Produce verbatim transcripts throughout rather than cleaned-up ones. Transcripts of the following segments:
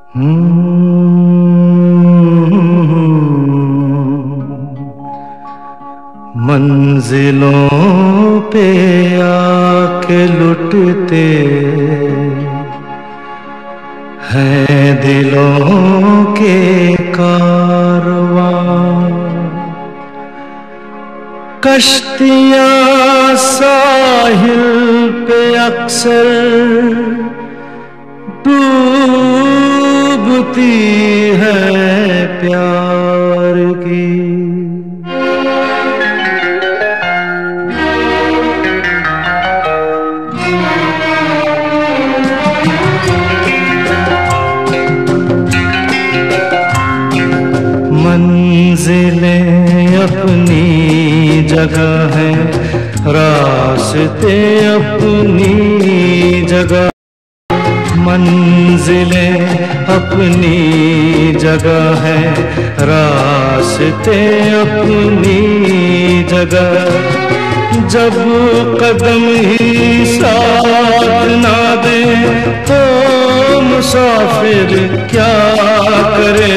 मंजिलों पे आके लुटते हैं दिलों के कारवां, कश्तियां साहिल पे अक्सर डूबती है प्यार की। मंजिलें अपनी जगह है, रास्ते अपनी जगह। मंजिलें अपनी जगह है, रास्ते अपनी जगह। जब कदम ही साथ ना दे तो मुसाफिर क्या करे।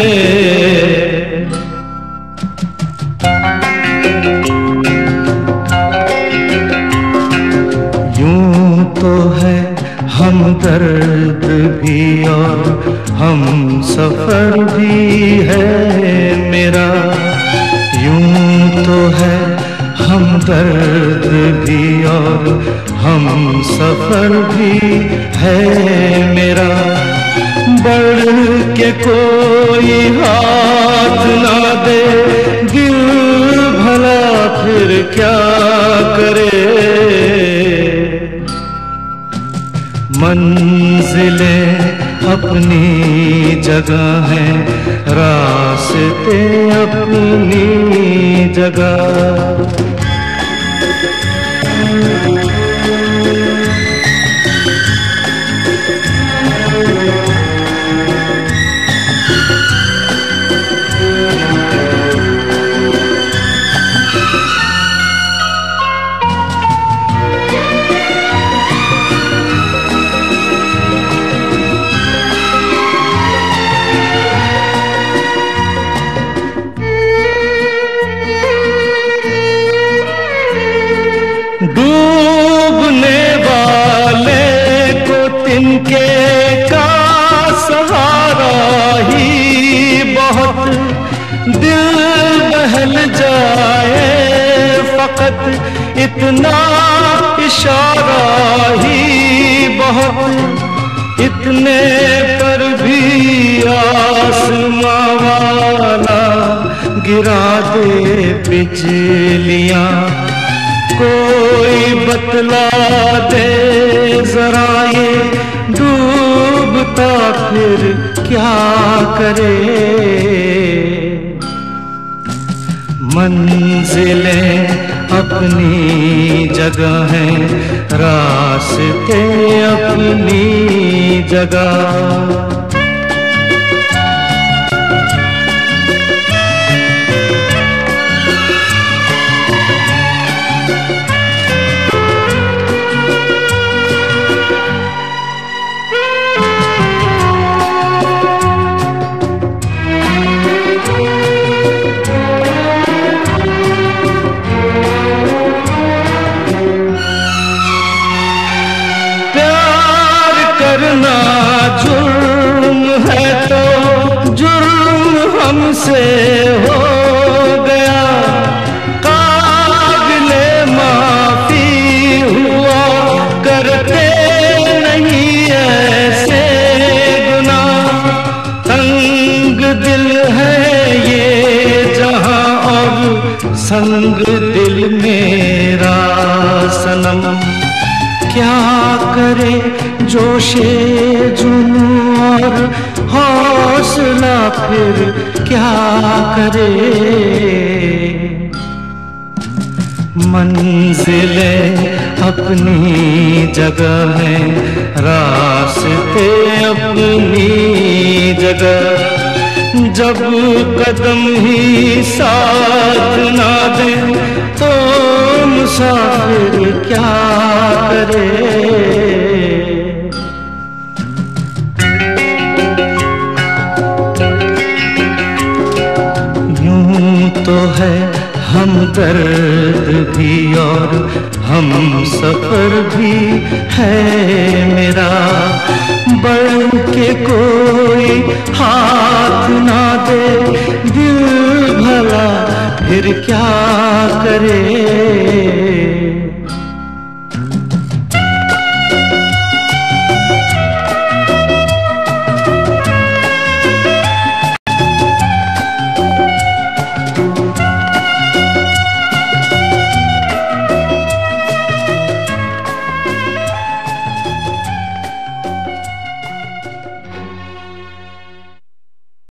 यूं तो है हमदर्द भी और हम सफर भी है मेरा। यूं तो है हमदर्द भी और हम सफर भी है मेरा। बढ़ के कोई हाथ ना दे दिल भला फिर क्या करे। मंजिलें अपनी जगह हैं, रास्ते अपनी जगह। डूबने वाले को तिनके का सहारा ही बहुत। दिल बहल जाए फकत इतना इशारा ही बहुत। इतने पर भी आसमां वाला गिरा दे बिजलियां। कोई बतला दे जरा ये डूबता फिर क्या करे। मंजिलें अपनी जगह हैं, रास्ते अपनी जगह। करना जुर्म है तो जुर्म हमसे हो गया। काबिले माफी हुआ करते नहीं ऐसे गुनाह। तंग दिल है ये जहां और संग दिल मेरा सनम। क्या करे जोशे जुनून और हौसला फिर क्या करे। मंजिलें अपनी जगह हैं, रास्ते अपनी जगह। जब कदम ही साथ ना दे तो मुसाफिर क्या करे। हमदर्द भी और हम सफर भी है मेरा। बढ़ के कोई हाथ ना दे दिल भला फिर क्या करे।